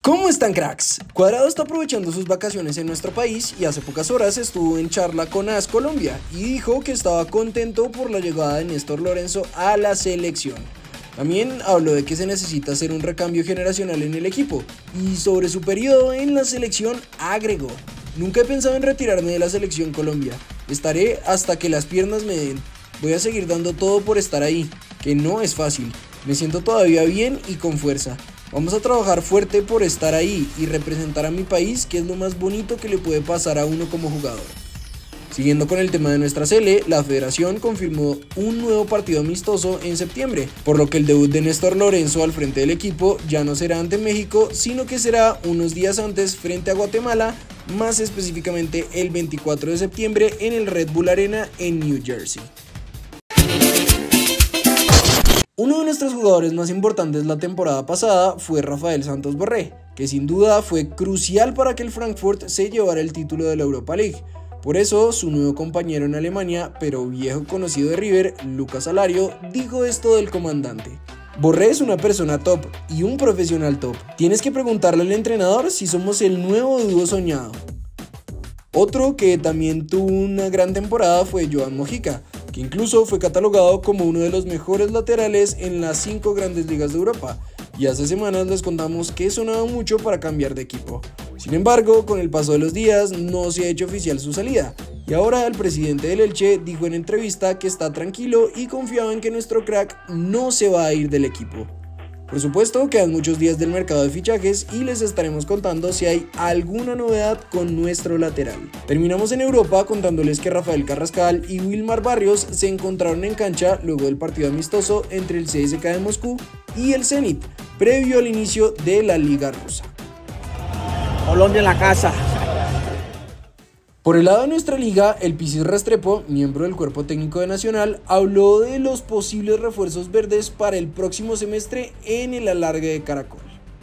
¿Cómo están, cracks? Cuadrado está aprovechando sus vacaciones en nuestro país y hace pocas horas estuvo en charla con AS Colombia y dijo que estaba contento por la llegada de Néstor Lorenzo a la selección. También habló de que se necesita hacer un recambio generacional en el equipo y sobre su periodo en la selección agregó: nunca he pensado en retirarme de la selección Colombia, estaré hasta que las piernas me den, voy a seguir dando todo por estar ahí, que no es fácil, me siento todavía bien y con fuerza. Vamos a trabajar fuerte por estar ahí y representar a mi país, que es lo más bonito que le puede pasar a uno como jugador. Siguiendo con el tema de nuestra sele, la federación confirmó un nuevo partido amistoso en septiembre, por lo que el debut de Néstor Lorenzo al frente del equipo ya no será ante México, sino que será unos días antes frente a Guatemala, más específicamente el 24 de septiembre en el Red Bull Arena en New Jersey. Uno de nuestros jugadores más importantes la temporada pasada fue Rafael Santos Borré, que sin duda fue crucial para que el Frankfurt se llevara el título de la Europa League. Por eso, su nuevo compañero en Alemania, pero viejo conocido de River, Lucas Alario, dijo esto del comandante: Borré es una persona top y un profesional top. Tienes que preguntarle al entrenador si somos el nuevo dúo soñado. Otro que también tuvo una gran temporada fue Joan Mojica, que incluso fue catalogado como uno de los mejores laterales en las 5 grandes ligas de Europa, y hace semanas les contamos que sonaba mucho para cambiar de equipo. Sin embargo, con el paso de los días no se ha hecho oficial su salida, y ahora el presidente del Elche dijo en entrevista que está tranquilo y confiado en que nuestro crack no se va a ir del equipo. Por supuesto, quedan muchos días del mercado de fichajes y les estaremos contando si hay alguna novedad con nuestro lateral. Terminamos en Europa contándoles que Rafael Carrascal y Wilmar Barrios se encontraron en cancha luego del partido amistoso entre el CSKA de Moscú y el Zenit, previo al inicio de la Liga Rusa. Colombia en la casa. Por el lado de nuestra liga, el Pisis Restrepo, miembro del cuerpo técnico de Nacional, habló de los posibles refuerzos verdes para el próximo semestre en el alargue de Caracol.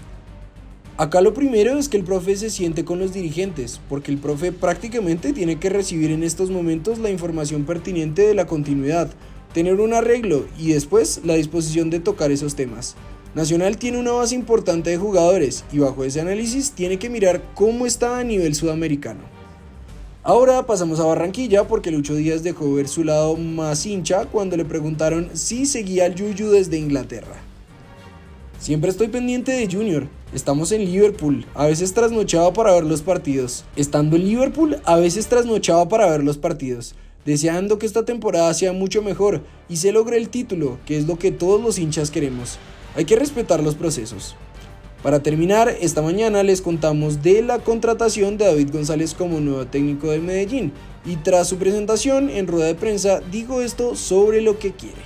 Acá lo primero es que el profe se siente con los dirigentes, porque el profe prácticamente tiene que recibir en estos momentos la información pertinente de la continuidad, tener un arreglo y después la disposición de tocar esos temas. Nacional tiene una base importante de jugadores y bajo ese análisis tiene que mirar cómo está a nivel sudamericano. Ahora pasamos a Barranquilla porque Lucho Díaz dejó ver su lado más hincha cuando le preguntaron si seguía al Yuyu desde Inglaterra. Siempre estoy pendiente de Junior, estamos en Liverpool, a veces trasnochaba para ver los partidos. Estando en Liverpool, a veces trasnochaba para ver los partidos, deseando que esta temporada sea mucho mejor y se logre el título, que es lo que todos los hinchas queremos. Hay que respetar los procesos. Para terminar, esta mañana les contamos de la contratación de David González como nuevo técnico del Medellín y tras su presentación en rueda de prensa dijo esto sobre lo que quiere.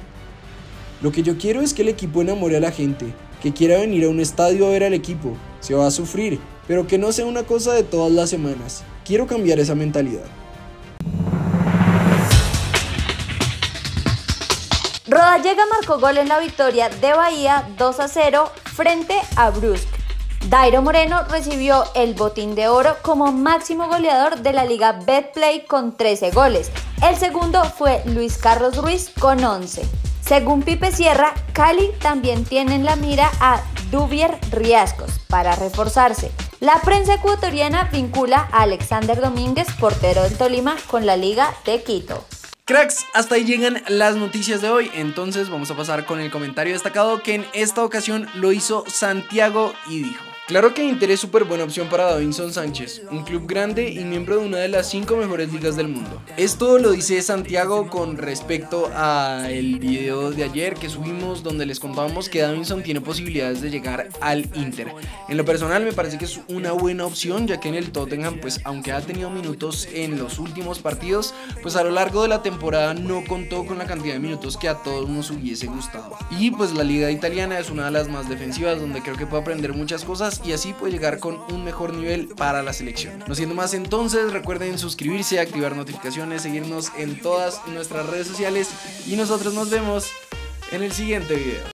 Lo que yo quiero es que el equipo enamore a la gente, que quiera venir a un estadio a ver al equipo, se va a sufrir, pero que no sea una cosa de todas las semanas. Quiero cambiar esa mentalidad. Rodallega marcó gol en la victoria de Bahía 2-0 frente a Brusque. Dairo Moreno recibió el botín de oro como máximo goleador de la liga Betplay con 13 goles. El segundo fue Luis Carlos Ruiz con 11. Según Pipe Sierra, Cali también tiene en la mira a Duvier Riascos para reforzarse. La prensa ecuatoriana vincula a Alexander Domínguez, portero del Tolima, con la liga de Quito. Cracks, hasta ahí llegan las noticias de hoy, entonces vamos a pasar con el comentario destacado que en esta ocasión lo hizo Santiago y dijo: claro que Inter es súper buena opción para Davinson Sánchez, un club grande y miembro de una de las 5 mejores ligas del mundo. Esto lo dice Santiago con respecto al video de ayer que subimos donde les contábamos que Davinson tiene posibilidades de llegar al Inter. En lo personal me parece que es una buena opción, ya que en el Tottenham, pues aunque ha tenido minutos en los últimos partidos, pues a lo largo de la temporada no contó con la cantidad de minutos que a todos nos hubiese gustado. Y pues la liga italiana es una de las más defensivas, donde creo que puede aprender muchas cosas y así puede llegar con un mejor nivel para la selección. No siendo más entonces, recuerden suscribirse, activar notificaciones, seguirnos en todas nuestras redes sociales y nosotros nos vemos en el siguiente video.